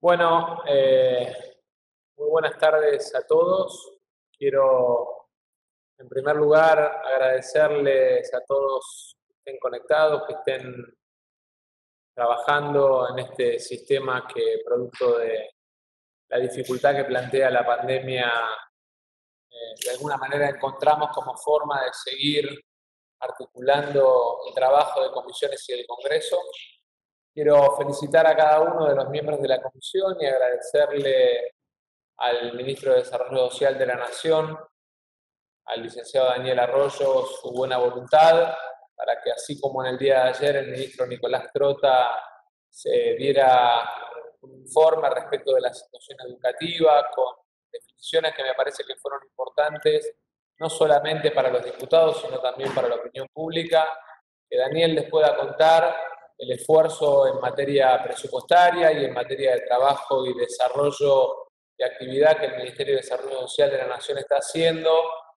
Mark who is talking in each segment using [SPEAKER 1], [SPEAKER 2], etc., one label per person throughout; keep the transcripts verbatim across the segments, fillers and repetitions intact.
[SPEAKER 1] Bueno, eh, muy buenas tardes a todos. Quiero, en primer lugar, agradecerles a todos que estén conectados, que estén trabajando en este sistema que, producto de la dificultad que plantea la pandemia, eh, de alguna manera encontramos como forma de seguir articulando el trabajo de comisiones y del Congreso. Quiero felicitar a cada uno de los miembros de la comisión y agradecerle al ministro de Desarrollo Social de la Nación, al licenciado Daniel Arroyo, su buena voluntad, para que así como en el día de ayer el ministro Nicolás Trota se diera un informe respecto de la situación educativa, con definiciones que me parece que fueron importantes, no solamente para los diputados, sino también para la opinión pública, que Daniel les pueda contar el esfuerzo en materia presupuestaria y en materia de trabajo y desarrollo de actividad que el Ministerio de Desarrollo Social de la Nación está haciendo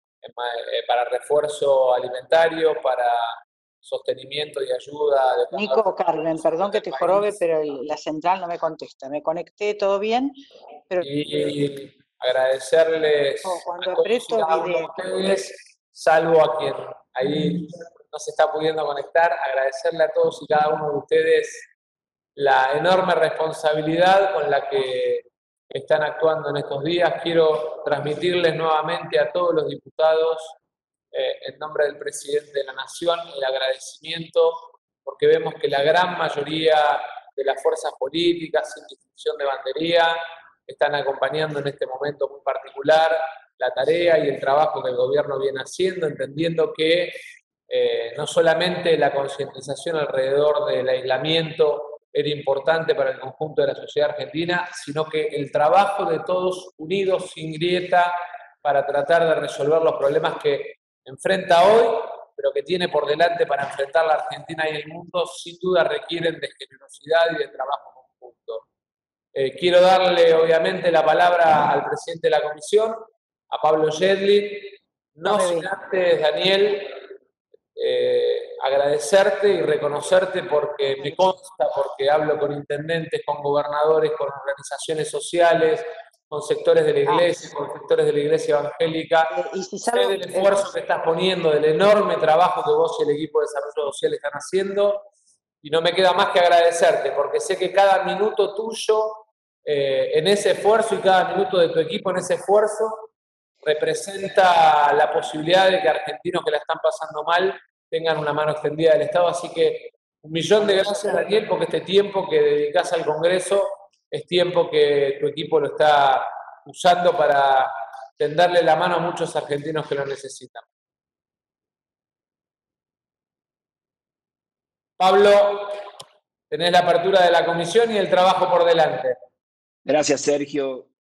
[SPEAKER 1] para refuerzo alimentario, para sostenimiento y ayuda de
[SPEAKER 2] Nico, Carmen, perdón que te jorobe, pero el, la central no me contesta. Me conecté, todo bien, pero...
[SPEAKER 1] Y agradecerles
[SPEAKER 2] oh, cuando
[SPEAKER 1] a todos y cada uno de ustedes, salvo a quien ahí no se está pudiendo conectar, agradecerle a todos y cada uno de ustedes la enorme responsabilidad con la que están actuando en estos días. Quiero transmitirles nuevamente a todos los diputados, eh, en nombre del presidente de la Nación, el agradecimiento, porque vemos que la gran mayoría de las fuerzas políticas, sin distinción de bandería, están acompañando en este momento muy particular la tarea y el trabajo que el gobierno viene haciendo, entendiendo que eh, no solamente la concientización alrededor del aislamiento era importante para el conjunto de la sociedad argentina, sino que el trabajo de todos unidos, sin grieta, para tratar de resolver los problemas que enfrenta hoy, pero que tiene por delante para enfrentar la Argentina y el mundo, sin duda requieren de generosidad y de trabajo conjunto. Eh, quiero darle, obviamente, la palabra al presidente de la comisión, a Pablo Yedlin. No sin antes, Daniel, eh, agradecerte y reconocerte porque me consta, porque hablo con intendentes, con gobernadores, con organizaciones sociales, con sectores de la iglesia, con sectores de la iglesia evangélica,
[SPEAKER 2] eh, y si
[SPEAKER 1] sé
[SPEAKER 2] salgo,
[SPEAKER 1] del esfuerzo que estás poniendo, del enorme trabajo que vos y el equipo de desarrollo social están haciendo, y no me queda más que agradecerte, porque sé que cada minuto tuyo eh, en ese esfuerzo y cada minuto de tu equipo en ese esfuerzo representa la posibilidad de que argentinos que la están pasando mal tengan una mano extendida del Estado. Así que un millón de gracias, Daniel, porque este tiempo que dedicás al Congreso es tiempo que tu equipo lo está usando para tenderle la mano a muchos argentinos que lo necesitan. Pablo, tenés la apertura de la comisión y el trabajo por delante.
[SPEAKER 3] Gracias, Sergio.